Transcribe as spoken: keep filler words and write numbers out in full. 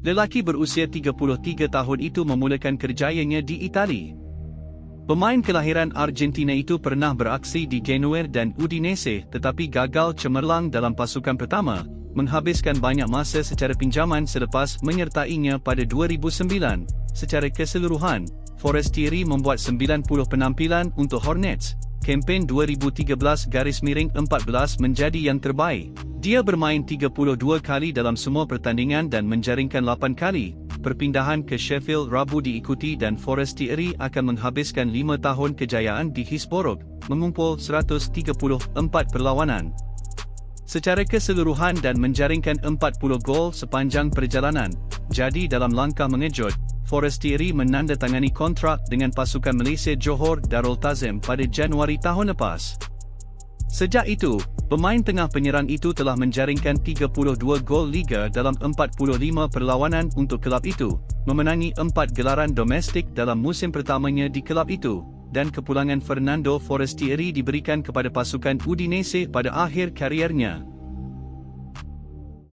Lelaki berusia tiga puluh tiga tahun itu memulakan kerjayanya di Itali. Pemain kelahiran Argentina itu pernah beraksi di Genoa dan Udinese tetapi gagal cemerlang dalam pasukan pertama, menghabiskan banyak masa secara pinjaman selepas menyertainya pada dua ribu sembilan. Secara keseluruhan, Forestieri membuat sembilan puluh penampilan untuk Hornets. Kempen dua ribu tiga belas empat belas menjadi yang terbaik. Dia bermain tiga puluh dua kali dalam semua pertandingan dan menjaringkan lapan kali. Perpindahan ke Sheffield Rabu diikuti dan Forestieri akan menghabiskan lima tahun kejayaan di Hillsborough, mengumpul seratus tiga puluh empat perlawanan secara keseluruhan dan menjaringkan empat puluh gol sepanjang perjalanan. Jadi dalam langkah mengejut, Forestieri menandatangani kontrak dengan pasukan Malaysia Johor Darul Tazim pada Januari tahun lepas. Sejak itu, pemain tengah penyerang itu telah menjaringkan tiga puluh dua gol Liga dalam empat puluh lima perlawanan untuk kelab itu, memenangi empat gelaran domestik dalam musim pertamanya di kelab itu, dan kepulangan Fernando Forestieri diberikan kepada pasukan Udinese pada akhir kariernya.